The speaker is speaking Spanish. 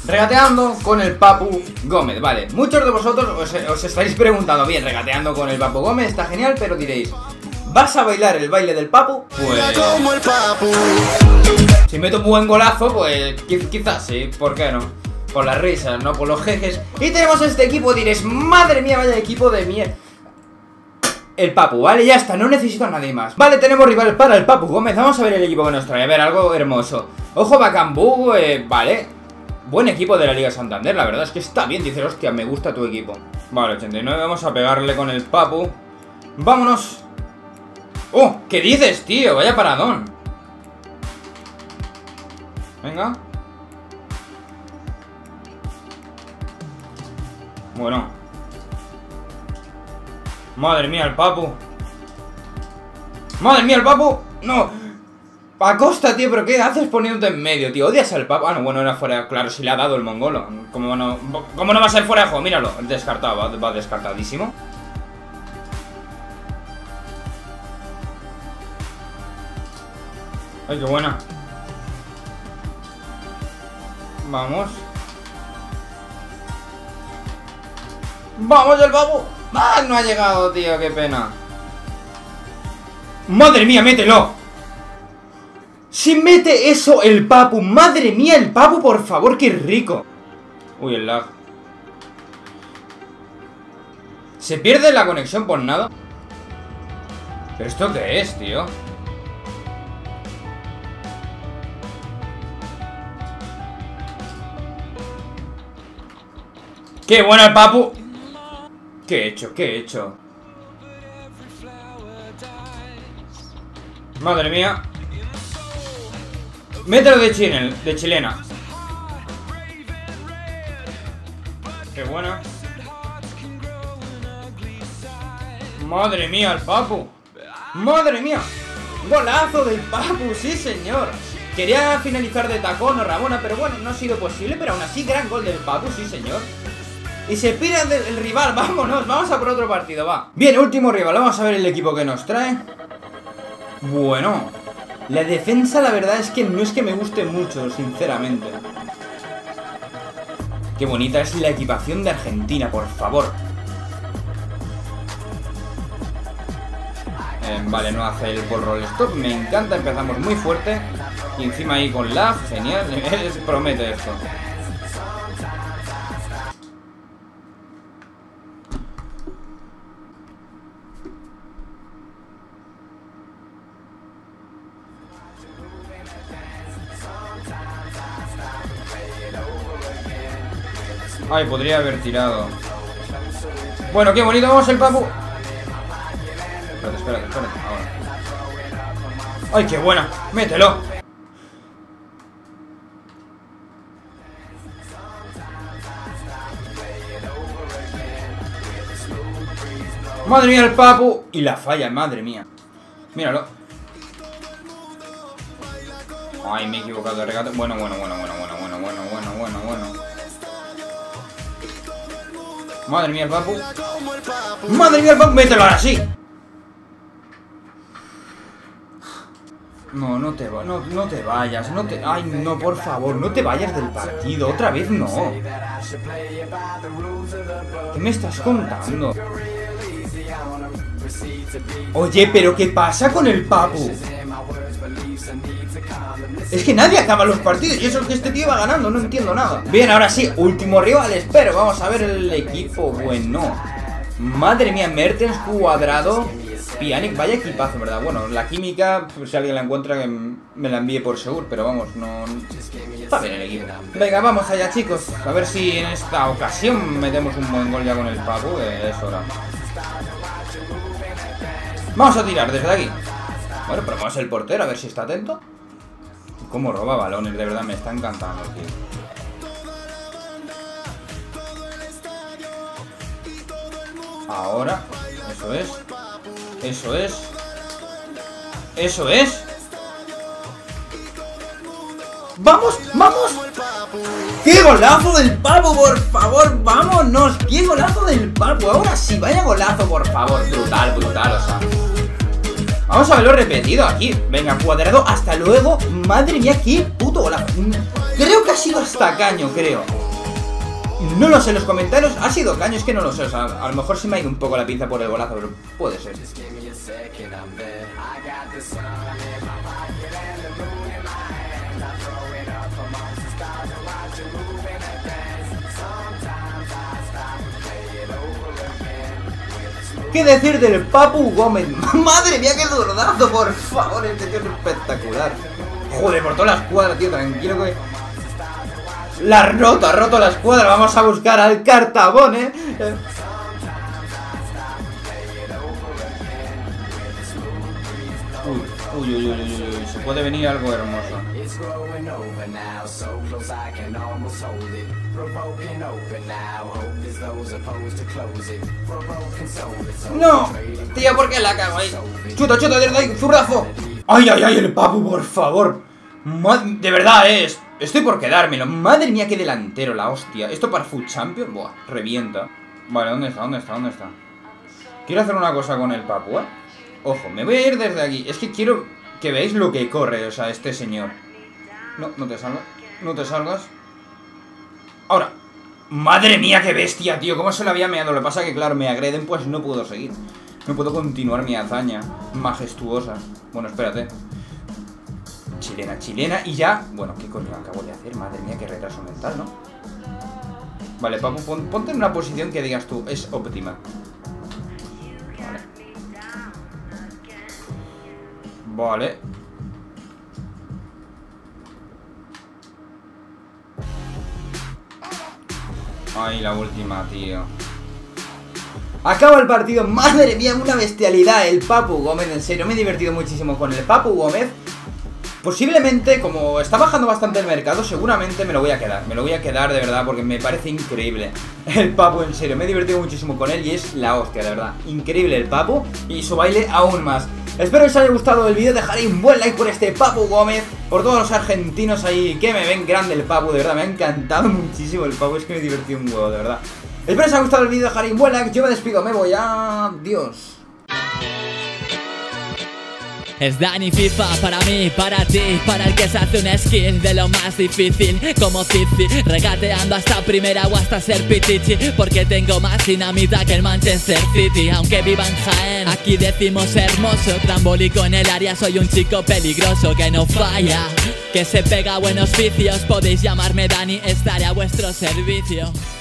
Regateando con el Papu Gómez. Vale, muchos de vosotros os estaréis preguntando, bien, regateando con el Papu Gómez está genial, pero diréis, ¿vas a bailar el baile del Papu? Pues... si meto un buen golazo, pues quizás sí, ¿por qué no? Por las risas, no por los jejes. Y tenemos este equipo, diréis, madre mía, vaya equipo de mierda. El Papu, vale, ya está, no necesito a nadie más. Vale, tenemos rival para el Papu Gómez. Vamos a ver el equipo que nos trae, a ver, algo hermoso. Ojo Bacambú, vale. Buen equipo de la Liga Santander, la verdad es que está bien. Dice, hostia, me gusta tu equipo. Vale, 89, vamos a pegarle con el Papu. Vámonos. ¡Oh! ¿Qué dices, tío? Vaya paradón. Venga. Bueno. Madre mía, el Papu. Madre mía, el Papu. No. Acosta, tío, pero ¿qué haces poniéndote en medio, tío? ¿Odias al Papu? Ah, no, bueno, era fuera. Claro, si le ha dado el mongolo. ¿Cómo no va a ser fuera de juego? Míralo, descartado, va descartadísimo. Ay, qué buena. Vamos. ¡Vamos, el Papu! ¡Ah, no ha llegado, tío! ¡Qué pena! ¡Madre mía, mételo! Si mete eso el Papu, madre mía, el Papu, por favor, qué rico. Uy, el lag. ¿Se pierde la conexión por nada? ¿Pero esto qué es, tío? ¡Qué bueno el Papu! ¿Qué he hecho? ¿Qué he hecho? Madre mía. Mételo de chilena. Qué buena. Madre mía, el Papu. Madre mía. Golazo del Papu, sí señor. Quería finalizar de tacón o Rabona, pero bueno, no ha sido posible. Pero aún así, gran gol del Papu, sí señor. Y se pira el rival, vámonos. Vamos a por otro partido, va. Bien, último rival, vamos a ver el equipo que nos trae. Bueno, la defensa la verdad es que no es que me guste mucho, sinceramente. Qué bonita es la equipación de Argentina, por favor. Vale, no hace el ball roll stop, me encanta, empezamos muy fuerte. Y encima ahí con lag, genial, promete esto. Ay, podría haber tirado. Bueno, qué bonito, vamos el Papu. Espérate, ahora. Ay, qué buena, mételo. Madre mía el Papu. Y la falla, madre mía. Míralo. Ay, me he equivocado de regate. Bueno. Madre mía el Papu. Madre mía el Papu. Mételo ahora sí. No te vayas. Ay, no, por favor. No te vayas del partido. Otra vez no. ¿Qué me estás contando? Oye, pero ¿qué pasa con el Papu? Es que nadie acaba los partidos y eso es que este tío va ganando, no entiendo nada. Bien, ahora sí, último rival, espero. Vamos a ver el equipo, bueno. Madre mía, Mertens, Cuadrado, Pjanic, vaya equipazo, ¿verdad? Bueno, la química, pues, si alguien la encuentra que me la envíe por seguro, pero vamos, no... Está bien el equipo. Venga, vamos allá, chicos. A ver si en esta ocasión metemos un buen gol ya con el Papu, que es hora. Vamos a tirar desde aquí. Bueno, probamos el portero, a ver si está atento. Cómo roba balones, de verdad, me está encantando, tío. Ahora, eso es. ¡Vamos! ¡Qué golazo del Papu, por favor! ¡Vámonos! ¡Qué golazo del Papu! Ahora sí, vaya golazo, por favor. Brutal, o sea. Vamos a verlo repetido aquí. Venga, Cuadrado, hasta luego. Madre mía, qué puto golazo. Creo que ha sido hasta caño, creo. No lo sé, en los comentarios ha sido caño, es que no lo sé, o sea, a lo mejor sí me ha ido un poco la pinza por el golazo, pero puede ser. ¿Qué decir del Papu Gómez? ¡Madre mía, qué zurdazo! Por favor, este tío es espectacular. Joder, por toda la escuadra, tío, tranquilo que... La ha roto la escuadra. Vamos a buscar al Cartabón, Uy, se puede venir algo hermoso. ¡No! Tío, ¿por qué la cago ahí? ¡Chuta, ahí! ¡Zurdazo! ¡Ay, el Papu, por favor! De verdad, estoy por quedármelo. Madre mía, qué delantero, la hostia. Esto para Food Champions, buah, revienta. Vale, ¿dónde está? Quiero hacer una cosa con el Papu, Ojo, me voy a ir desde aquí. Es que quiero que veáis lo que corre, o sea, este señor. No te salgas. Ahora. Madre mía, qué bestia, tío. ¿Cómo se lo había meado? Lo que pasa es que, claro, me agreden, pues no puedo seguir. No puedo continuar mi hazaña majestuosa. Bueno, espérate. Chilena y ya... Bueno, ¿qué coño acabo de hacer? Madre mía, qué retraso mental, ¿no? Vale, Papu, ponte en una posición que digas tú, es óptima. Vale. Ay, la última, tío. Acaba el partido. Madre mía, una bestialidad. El Papu Gómez, en serio, me he divertido muchísimo con el Papu Gómez. Posiblemente, como está bajando bastante el mercado, seguramente me lo voy a quedar. Me lo voy a quedar de verdad porque me parece increíble el Papu, en serio. Me he divertido muchísimo con él y es la hostia, de verdad. Increíble el Papu y su baile aún más. Espero que os haya gustado el vídeo, dejaré un buen like por este Papu Gómez, por todos los argentinos ahí que me ven grande el Papu, de verdad, me ha encantado muchísimo el Papu, es que me he divertido un huevo, de verdad. Espero que os haya gustado el vídeo, dejaré un buen like, yo me despido, me voy, adiós. Es Dani FIFA para mí, para ti, para el que se hace una skill de lo más difícil, como Cici, regateando hasta primera o hasta ser pitichi, porque tengo más dinamita que el Manchester City. Aunque viva en Jaén, aquí decimos hermoso, trambólico en el área, soy un chico peligroso que no falla, que se pega a buenos vicios. Podéis llamarme Dani, estaré a vuestro servicio.